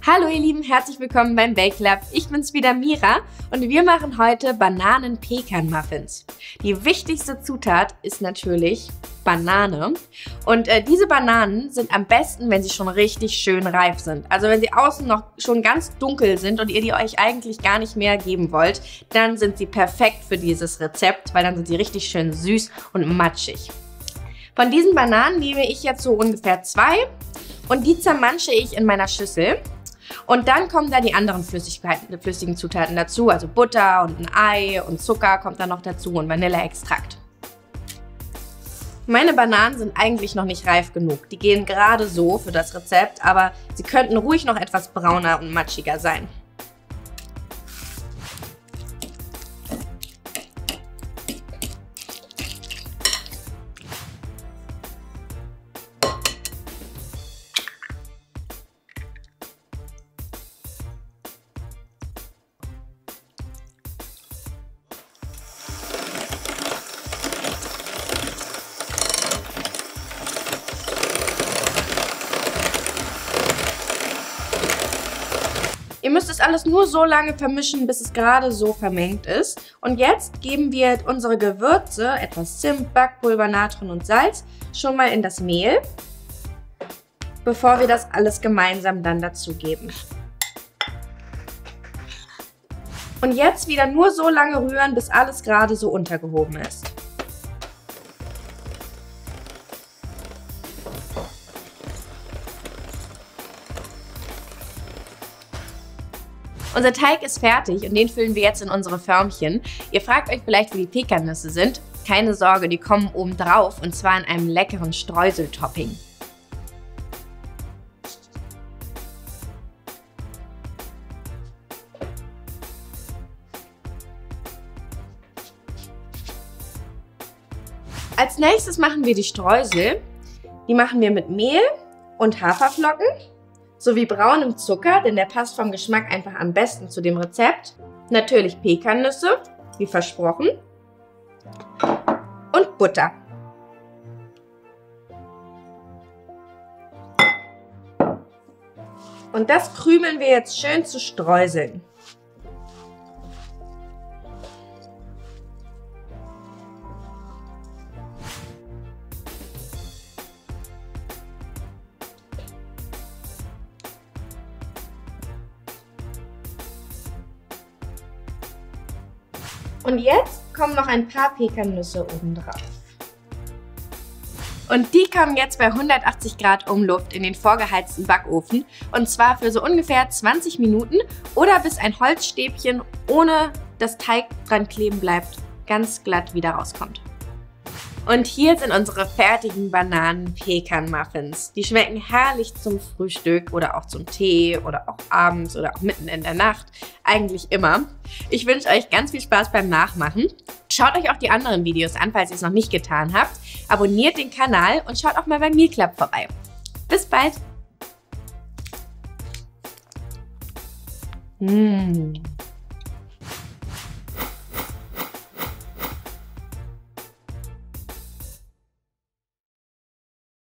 Hallo ihr Lieben, herzlich willkommen beim Bake Club. Ich bin's wieder Mira und wir machen heute Bananen-Pekan-Muffins. Die wichtigste Zutat ist natürlich Banane und diese Bananen sind am besten, wenn sie schon richtig schön reif sind. Also wenn sie außen noch schon ganz dunkel sind und ihr die euch eigentlich gar nicht mehr geben wollt, dann sind sie perfekt für dieses Rezept, weil dann sind sie richtig schön süß und matschig. Von diesen Bananen nehme ich jetzt so ungefähr 2 und die zermansche ich in meiner Schüssel. Und dann kommen da die anderen flüssigen Zutaten dazu, also Butter und ein Ei und Zucker kommt dann noch dazu und Vanilleextrakt. Meine Bananen sind eigentlich noch nicht reif genug. Die gehen gerade so für das Rezept, aber sie könnten ruhig noch etwas brauner und matschiger sein. Ihr müsst es alles nur so lange vermischen, bis es gerade so vermengt ist. Und jetzt geben wir unsere Gewürze, etwas Zimt, Backpulver, Natron und Salz, schon mal in das Mehl, bevor wir das alles gemeinsam dann dazugeben. Und jetzt wieder nur so lange rühren, bis alles gerade so untergehoben ist. Unser Teig ist fertig und den füllen wir jetzt in unsere Förmchen. Ihr fragt euch vielleicht, wo die Pekannüsse sind. Keine Sorge, die kommen oben drauf und zwar in einem leckeren Streuseltopping. Als nächstes machen wir die Streusel. Die machen wir mit Mehl und Haferflocken sowie braunem Zucker, denn der passt vom Geschmack einfach am besten zu dem Rezept. Natürlich Pekannüsse, wie versprochen, und Butter. Und das krümeln wir jetzt schön zu Streuseln. Und jetzt kommen noch ein paar Pekannüsse oben drauf. Und die kommen jetzt bei 180 Grad Umluft in den vorgeheizten Backofen. Und zwar für so ungefähr 20 Minuten oder bis ein Holzstäbchen, ohne dass Teig dran kleben bleibt, ganz glatt wieder rauskommt. Und hier sind unsere fertigen Bananen-Pekan-Muffins. Die schmecken herrlich zum Frühstück oder auch zum Tee oder auch abends oder auch mitten in der Nacht. Eigentlich immer. Ich wünsche euch ganz viel Spaß beim Nachmachen. Schaut euch auch die anderen Videos an, falls ihr es noch nicht getan habt. Abonniert den Kanal und schaut auch mal beim Meal Club vorbei. Bis bald!